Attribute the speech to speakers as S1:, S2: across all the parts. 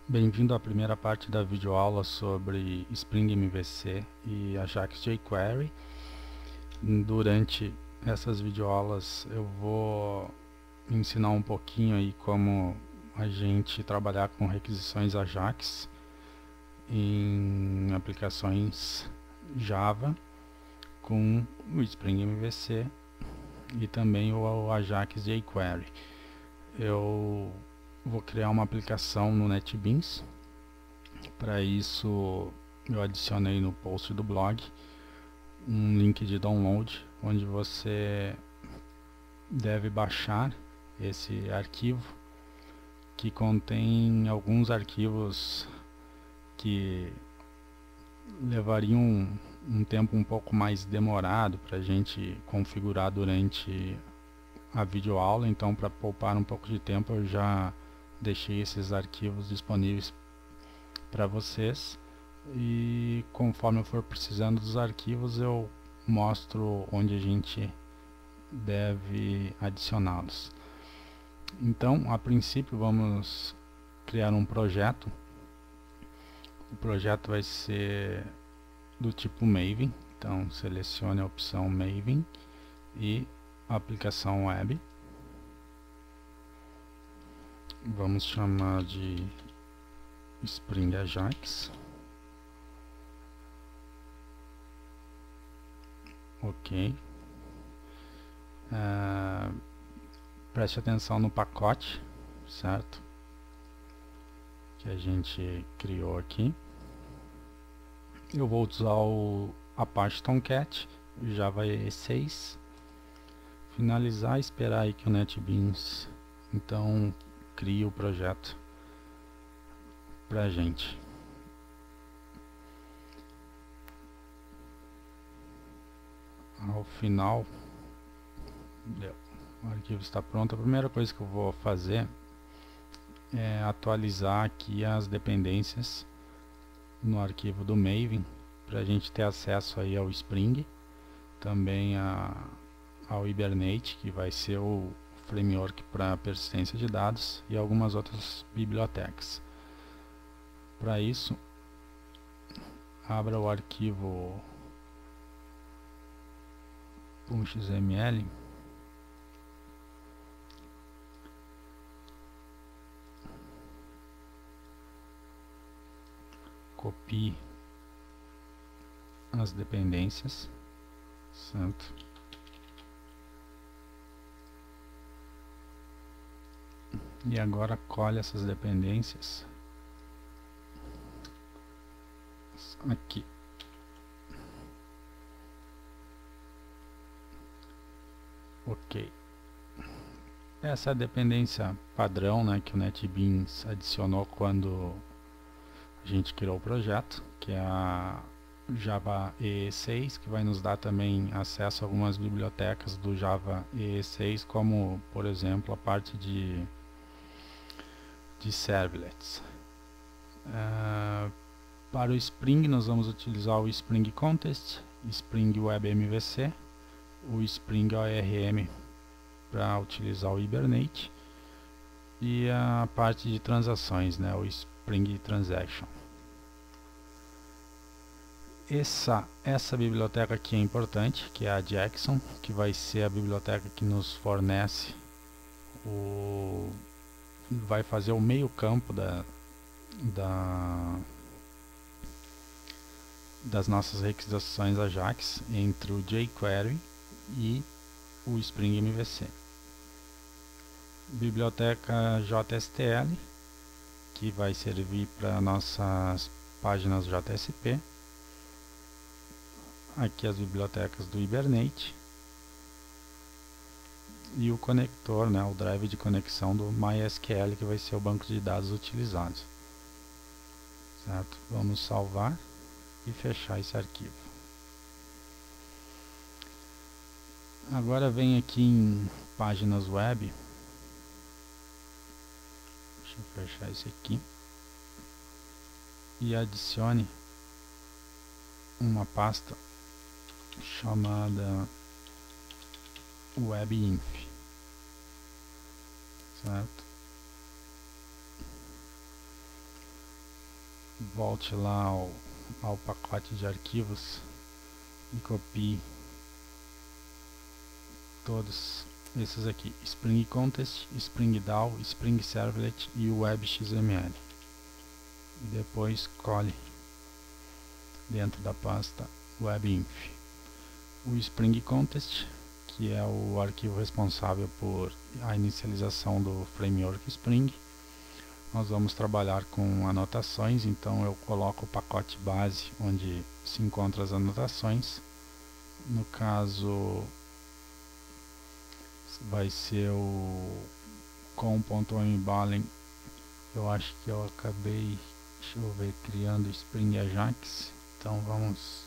S1: Bem-vindo à primeira parte da videoaula sobre Spring MVC e Ajax jQuery. Durante essas videoaulas eu vou ensinar um pouquinho aí como a gente trabalhar com requisições Ajax em aplicações Java com o Spring MVC e também o Ajax jQuery. Eu vou criar uma aplicação no NetBeans. Para isso eu adicionei no post do blog um link de download onde você deve baixar esse arquivo, que contém alguns arquivos que levariam um tempo um pouco mais demorado para a gente configurar durante a videoaula. Então, para poupar um pouco de tempo, eu já deixei esses arquivos disponíveis para vocês, e conforme eu for precisando dos arquivos eu mostro onde a gente deve adicioná-los. Então, a princípio, vamos criar um projeto. O projeto vai ser do tipo Maven, então selecione a opção Maven e aplicação web. Vamos chamar de Spring Ajax. Ok. Preste atenção no pacote, certo? Que a gente criou aqui. Eu vou usar o Apache Tomcat, Java EE6. Finalizar e esperar aí que o NetBeans então crie o projeto pra gente. Ao final, o arquivo está pronto. A primeira coisa que eu vou fazer é atualizar aqui as dependências no arquivo do Maven, para a gente ter acesso aí ao Spring, também ao Hibernate, que vai ser o framework para persistência de dados, e algumas outras bibliotecas. Para isso, abra o arquivo .xml, copie as dependências, certo? E agora colhe essas dependências aqui. Ok. Essa é a dependência padrão, né, que o NetBeans adicionou quando a gente criou o projeto, que é a Java EE6, que vai nos dar também acesso a algumas bibliotecas do Java EE6, como por exemplo a parte de servlets. Para o Spring nós vamos utilizar o Spring Contest, Spring Web MVC, o Spring ORM para utilizar o Hibernate, e a parte de transações, né, o Spring Transaction. Essa biblioteca aqui é importante, que é a Jackson, que vai ser a biblioteca que nos fornece vai fazer o meio campo das nossas requisições Ajax entre o jQuery e o Spring MVC. Biblioteca JSTL, que vai servir para nossas páginas JSP. Aqui as bibliotecas do Hibernate e o conector, né, o drive de conexão do MySQL, que vai ser o banco de dados utilizado, certo? Vamos salvar e fechar esse arquivo. Agora vem aqui em páginas web, deixa eu fechar esse aqui, e adicione uma pasta chamada webinf, certo? volte lá ao pacote de arquivos e copie todos esses aqui: Spring Contest, Spring DAO, Spring Servlet e o WebXML. E depois cole dentro da pasta WebInf o Spring Contest, que é o arquivo responsável por a inicialização do framework Spring. Nós vamos trabalhar com anotações, então eu coloco o pacote base onde se encontram as anotações. No caso vai ser o com.mbalen. Eu acho que eu acabei, deixa eu ver, criando Spring Ajax, então vamos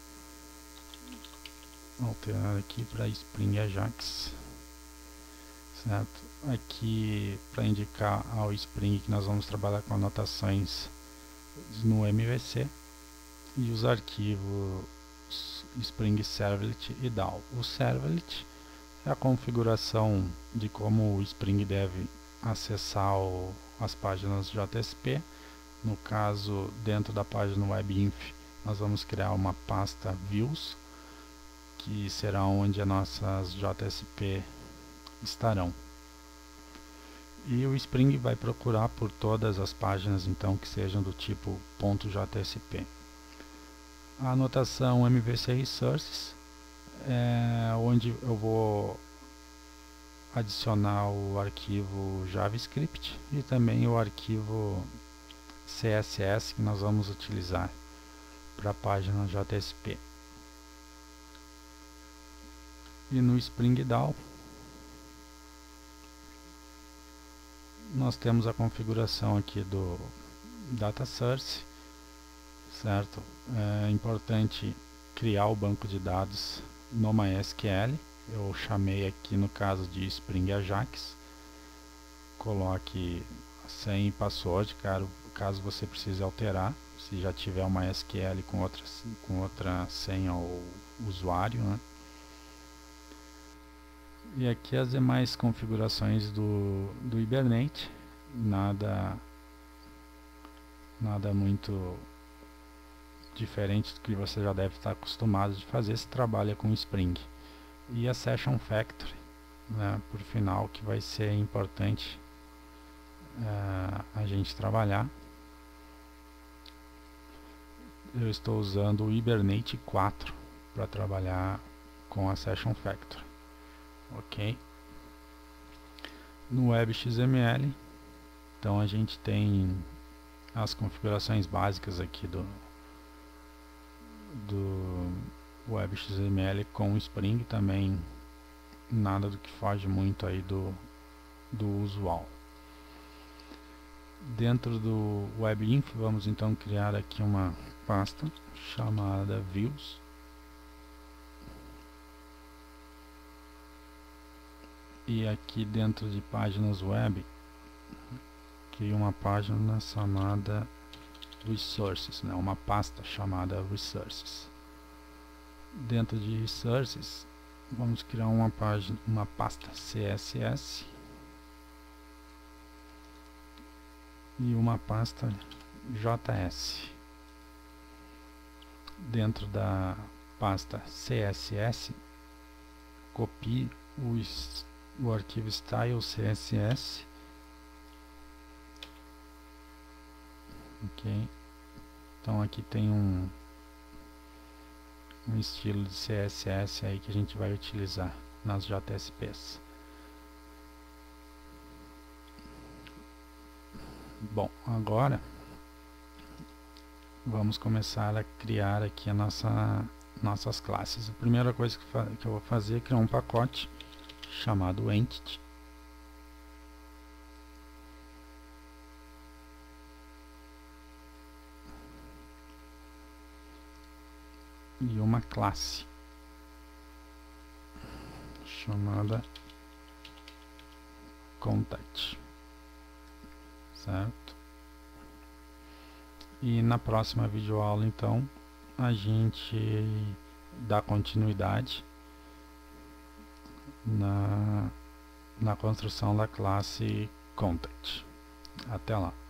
S1: alterar aqui para Spring Ajax, certo? Aqui para indicar ao Spring que nós vamos trabalhar com anotações no MVC e os arquivos Spring Servlet e DAO. O Servlet é a configuração de como o Spring deve acessar as páginas JSP. No caso, dentro da página WebInf, nós vamos criar uma pasta Views, que será onde as nossas JSP estarão. E o Spring vai procurar por todas as páginas então que sejam do tipo .jsp. A anotação MVC Resources é onde eu vou adicionar o arquivo JavaScript e também o arquivo CSS que nós vamos utilizar para a página JSP. E no Spring DAO nós temos a configuração aqui do Data Source, certo? É importante criar o banco de dados no MySQL. Eu chamei aqui no caso de Spring Ajax. Coloque a senha e password, caso você precise alterar, se já tiver uma MySQL com outra senha ou usuário, né? E aqui as demais configurações do Hibernate, nada muito diferente do que você já deve estar acostumado de fazer se trabalha com Spring. E a Session Factory, né, por final, que vai ser importante a gente trabalhar. Eu estou usando o Hibernate 4 para trabalhar com a Session Factory. Ok. No WebXML, então a gente tem as configurações básicas aqui do WebXML com Spring, também nada do que foge muito aí do usual. Dentro do WebInf vamos então criar aqui uma pasta chamada Views. E aqui dentro de páginas web, crio uma página chamada Resources, né? Uma pasta chamada Resources. Dentro de Resources, vamos criar uma pasta CSS e uma pasta JS. Dentro da pasta CSS, copie o arquivo style CSS, ok. Então aqui tem um estilo de CSS aí que a gente vai utilizar nas JSPs. Bom, agora vamos começar a criar aqui nossas classes. A primeira coisa que eu vou fazer é criar um pacote chamado Entity. E uma classe chamada Contact, certo? E na próxima videoaula então a gente dá continuidade na construção da classe Contact. Até lá.